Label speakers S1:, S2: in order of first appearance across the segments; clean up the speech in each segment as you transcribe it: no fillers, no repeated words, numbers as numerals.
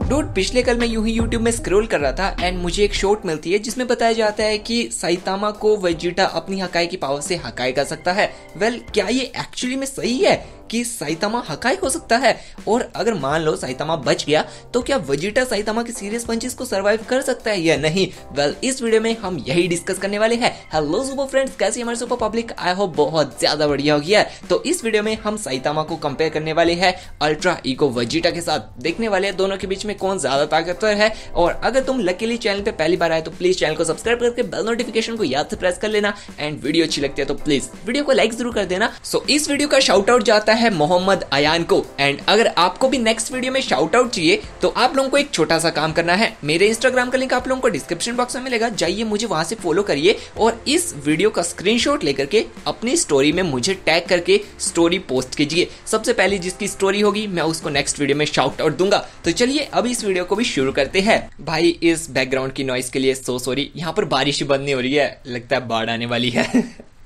S1: Dude, पिछले कल मैं यूं ही यूट्यूब में स्क्रॉल कर रहा था एंड मुझे एक शॉर्ट मिलती है जिसमें बताया जाता है कि साइतामा को वेजिटा अपनी हकाई की पावर से हकाई कर सकता है। वेल, क्या ये एक्चुअली में सही है कि साइतामा हकाई हो सकता है? और अगर मान लो साइतामा बच गया तो क्या वेजिटा साइतामा की सीरियस पंचेस को सरवाइव कर सकता है या नहीं? वेल, इस वीडियो में हम यही डिस्कस करने वाले हैं। हेलो सुपर फ्रेंड्स, कैसे हमारे सुपर पब्लिक? आई होप बहुत ज्यादा बढ़िया हो गया है। तो इस वीडियो में हम साइतामा को कंपेयर करने वाले हैं अल्ट्रा ईगो वेजिटा के साथ। देखने वाले हैं दोनों के बीच में कौन ज्यादा ताकतवर है। और अगर तुम लकीली चैनल पे पहली बार आए तो प्लीज चैनल को सब्सक्राइब करके बेल नोटिफिकेशन को याद से प्रेस कर लेना एंड वीडियो अच्छी लगती है तो प्लीज वीडियो को लाइक जरूर कर देना। सो इस वीडियो का शाउट आउट जाता है मोहम्मद अयान को। एंड अगर आपको भी नेक्स्ट वीडियो में शाउट आउट चाहिए तो आप लोगों को एक छोटा सा काम करना है। मेरे इंस्टाग्राम का लिंक आप लोगों को डिस्क्रिप्शन बॉक्स में मिलेगा, जाइए मुझे वहां से फॉलो करिए और इस वीडियो का स्क्रीनशॉट लेकर के अपनी स्टोरी में मुझे टैग करके स्टोरी पोस्ट कीजिए। सबसे पहले जिसकी स्टोरी होगी मैं उसको नेक्स्ट वीडियो में शाउट आउट दूंगा। तो चलिए अब इस वीडियो को भी शुरू करते हैं। भाई, इस बैकग्राउंड की नॉइस के लिए सो सॉरी। यहाँ पर बारिश बंद नहीं हो रही है, लगता है बाढ़ आने वाली है।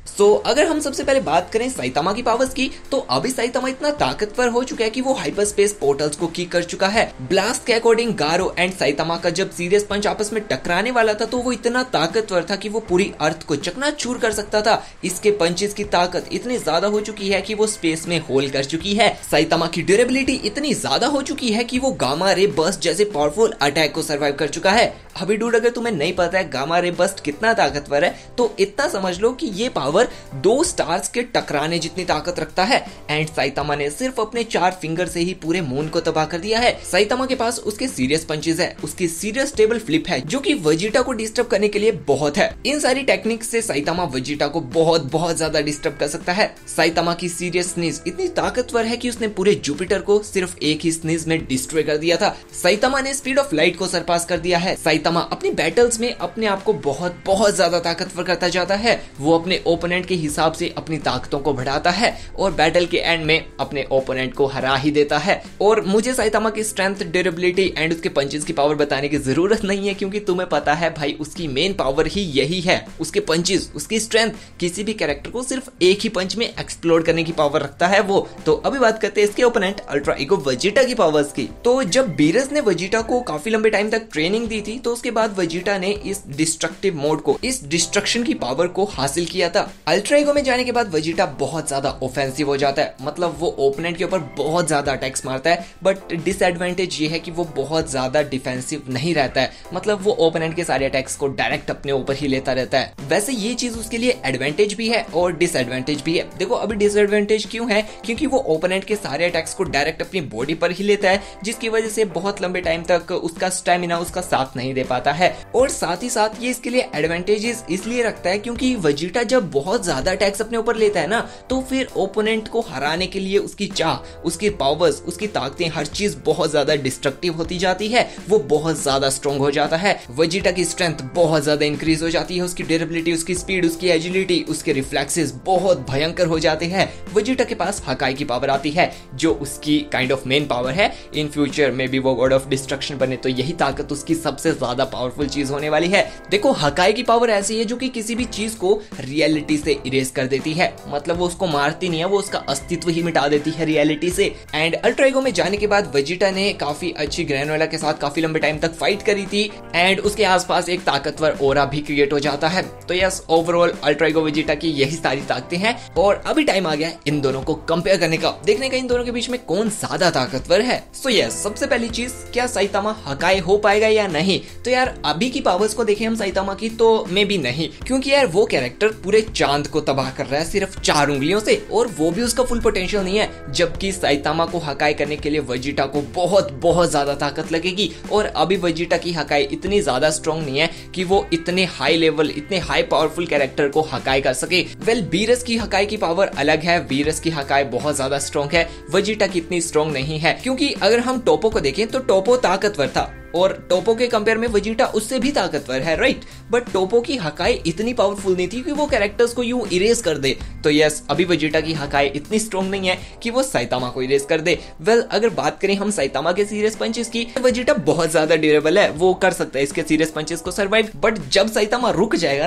S1: अगर हम सबसे पहले बात करें साइतामा की पावर्स की, तो अभी साइतामा इतना ताकतवर हो चुका है कि वो हाइपर स्पेस पोर्टल्स को की कर चुका है। ब्लास्ट के अकॉर्डिंग गारो एंड साइतामा का जब सीरियस पंच आपस में टकराने वाला था तो वो इतना ताकतवर था कि वो पूरी अर्थ को चकनाचूर कर सकता था। इसके पंचेस की ताकत इतनी ज्यादा हो चुकी है कि वो स्पेस में होल कर चुकी है। साइतामा की ड्यूरेबिलिटी इतनी ज्यादा हो चुकी है कि वो गामा रे बस्ट जैसे पावरफुल अटैक को सर्वाइव कर चुका है। अभी डूड, अगर तुम्हें नहीं पता है गामा रे बस्ट कितना ताकतवर है तो इतना समझ लो कि ये पावर 2 स्टार्स के टकराने जितनी ताकत रखता है। एंड साइतामा ने सिर्फ अपने 4 फिंगर से ही पूरे मून को तबाह कर दिया है। साइतामा के पास उसके सीरियस पंचेस है, उसकी सीरियस टेबल फ्लिप है जो कि वेजिटा को डिस्टर्ब करने के लिए बहुत है। इन सारी टेक्निक से साइतामा वेजिटा को बहुत ज्यादा डिस्टर्ब कर सकता है। साइतामा की सीरियस स्नीज इतनी ताकतवर है कि उसने पूरे जुपिटर को सिर्फ एक ही स्नीज में डिस्ट्रॉय कर दिया था। साइतामा ने स्पीड ऑफ लाइट को सरपास कर दिया है। साइतामा अपनी बैटल्स में अपने आप को बहुत ज्यादा ताकतवर करता जाता है। वो अपने ओपोनेंट के हिसाब से अपनी ताकतों को बढ़ाता है और बैटल के एंड में अपने ओपोनेंट को हरा ही देता है। और मुझे साइतामा की स्ट्रेंथ, ड्यूरेबिलिटी एंड उसके पंचेस की पावर बताने की जरूरत नहीं है, क्योंकि तुम्हें पता है भाई उसकी मेन पावर ही यही है। उसके पंचेस, उसकी स्ट्रेंथ किसी भी कैरेक्टर को सिर्फ एक ही पंच में एक्सप्लोड करने की पावर रखता है वो। तो अभी बात करते हैं इसके ओपोनेंट अल्ट्रा ईगो वेजिटा की पावर्स की। तो जब बीरस ने वेजिटा को काफी लंबे टाइम तक ट्रेनिंग दी थी तो उसके बाद वेजिटा ने इस डिस्ट्रक्टिव मोड को, इस डिस्ट्रक्शन की पावर को हासिल किया था। अल्ट्रा ईगो में जाने के बाद वेजिटा बहुत ज्यादा ऑफेंसिव हो जाता है, मतलब वो ओपोनेंट के ऊपर बहुत ज्यादा अटैक्स मारता है। बट डिसएडवांटेज ये है कि वो बहुत ज्यादा डिफेंसिव नहीं रहता है, मतलब वो ओपोनेंट के सारे अटैक्स को डायरेक्ट अपने ऊपर ही लेता रहता है। वैसे ये चीज उसके लिए एडवांटेज भी है और डिसएडवांटेज भी है। देखो, अभी डिसएडवांटेज क्यों है? क्योंकि वो ओपोनेंट के सारे अटैक्स को डायरेक्ट अपनी बॉडी पर ही लेता है, जिसकी वजह से बहुत लंबे टाइम तक उसका स्टेमिना उसका साथ नहीं दे पाता है। और साथ ही साथ ये इसके लिए एडवांटेजेस इसलिए रखता है क्योंकि वेजिटा जब बहुत ज्यादा अटैक्स अपने ऊपर लेता है ना, तो फिर ओपोनेंट को हराने के लिए उसकी चाह, उसकी पावर्स, उसकी ताकतें, हर चीज बहुत ज्यादा डिस्ट्रक्टिव होती जाती है। वो बहुत ज्यादा स्ट्रॉन्ग हो जाता है। वेजिटा की स्ट्रेंथ बहुत ज्यादा इंक्रीज हो जाती है, उसकी ड्यूरेबिलिटी, उसकी स्पीड, उसकी एजिलिटी, उसके रिफ्लेक्सेस बहुत भयंकर हो जाते हैं। वेजिटा के पास हकाई की पावर आती है जो उसकी काइंड ऑफ मेन पावर है। इन फ्यूचर में भी वो गॉड ऑफ डिस्ट्रक्शन बने तो यही ताकत उसकी सबसे ज्यादा पावरफुल चीज होने वाली है। देखो, हकाई की पावर ऐसी है जो कि किसी भी चीज को रियलिटी से इरेज कर देती है, मतलब वो उसको मारती नहीं है, वो उसका अस्तित्व ही मिटा देती है रियलिटी से। एंड अल्ट्रा ईगो में जाने के बाद वेजिटा ने काफी अच्छी ग्रैनोला के साथ काफी लंबे टाइम तक फाइट करी थी एंड उसके आसपास एक ताकतवर ऑरा भी क्रिएट हो जाता है। तो yes, overall ultra ego Vegeta की यही सारी ताकतें हैं और अभी टाइम आ गया इन दोनों को कंपेयर करने का, देखने का इन दोनों के बीच में कौन ज्यादा ताकतवर है। सो यस, सबसे पहली चीज, क्या साइतामा हकाई हो पाएगा या नहीं? तो यार अभी की पावर्स को देखें हम साइतामा की तो मे भी नहीं, क्योंकि यार वो कैरेक्टर पूरे चांद को तबाह कर रहा है सिर्फ 4 उंगलियों से, और वो भी उसका फुल पोटेंशियल नहीं है। जबकि साइतामा को हकाई करने के लिए वेजिटा को बहुत ज्यादा ताकत लगेगी और अभी वेजिटा की हकाई इतनी ज्यादा स्ट्रॉन्ग नहीं है कि वो इतने हाई लेवल, इतने हाई पावरफुल कैरेक्टर को हकाई कर सके। वेल, बीरस की हकाई की पावर अलग है, बीरस की हकाई बहुत ज्यादा स्ट्रॉन्ग है, वेजिटा की इतनी स्ट्रॉन्ग नहीं है। क्योंकि अगर हम टोपो को देखें तो टोपो ताकतवर था और टोपो के कंपेयर में वेजिटा उससे भी ताकतवर है, राइट? बट टोपो की हकाई इतनी पावरफुल नहीं थी कि वो कैरेक्टर्स को यूं इरेज कर दे। तो यस, अभी वेजिटा की हकाई इतनी स्ट्रॉन्ग नहीं है कि वो साइतामा को इरेज कर दे। वेल, अगर बात करें हम साइतामा के सीरियस पंचेस की, वेजिटा बहुत ज्यादा ड्यूरेबल है, वो कर सकता है इसके सीरियस पंचेस को सर्वाइव। बट जब साइतामा रुक जाएगा ना,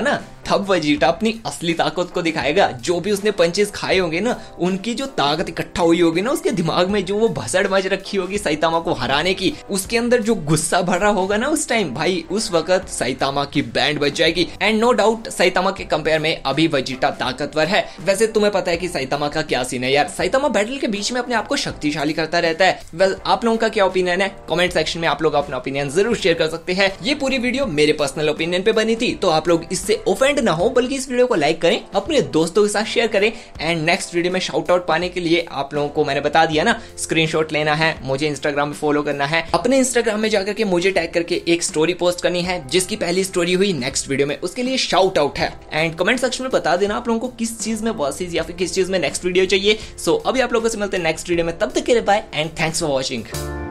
S1: तब वेजिटा अपनी असली ताकत को दिखाएगा। जो भी उसने पंचेस खाए होंगे ना, उनकी जो ताकत इकट्ठा हुई होगी ना उसके दिमाग में, जो वो भसड़ मच रखी होगी साइतामा को हराने की, उसके अंदर जो गुस्सा भरा होगा ना उस टाइम, भाई उस वक्त साइतामा की बैंड बज जाएगी। एंड नो डाउट साइतामा के कंपेयर में अभी वेजिटा ताकतवर है। वैसे तुम्हें पता है कि साइतामा का क्या सीन है यार, साइतामा बैटल के बीच में अपने आप को शक्तिशाली करता रहता है। वेल आप लोगों का क्या ओपिनियन है, कमेंट सेक्शन में आप लोग अपना ओपिनियन जरूर शेयर कर सकते हैं। ये पूरी वीडियो मेरे पर्सनल ओपिनियन पे बनी थी, तो आप लोग इससे ऑफेंड ना हो, बल्कि इस वीडियो को लाइक करें, अपने दोस्तों के साथ शेयर करें। एंड नेक्स्ट वीडियो में शाउट आउट पाने के लिए आप लोगों को मैंने बता दिया ना, स्क्रीनशॉट लेना है, मुझे इंस्टाग्राम में फॉलो करना है, अपने इंस्टाग्राम में जाकर के मुझे टैग करके एक स्टोरी पोस्ट करनी है जिसकी पहली स्टोरी हुई नेक्स्ट वीडियो में, उसके लिए शाउट आउट है। एंड कमेंट सेक्शन में बता देना आप लोगों को किस चीज में वर्सेस या फिर किस चीज में नेक्स्ट वीडियो चाहिए। सो अभी आप लोगों से मिलते हैं नेक्स्ट वीडियो में, तब तक के लिए bye and thanks for watching.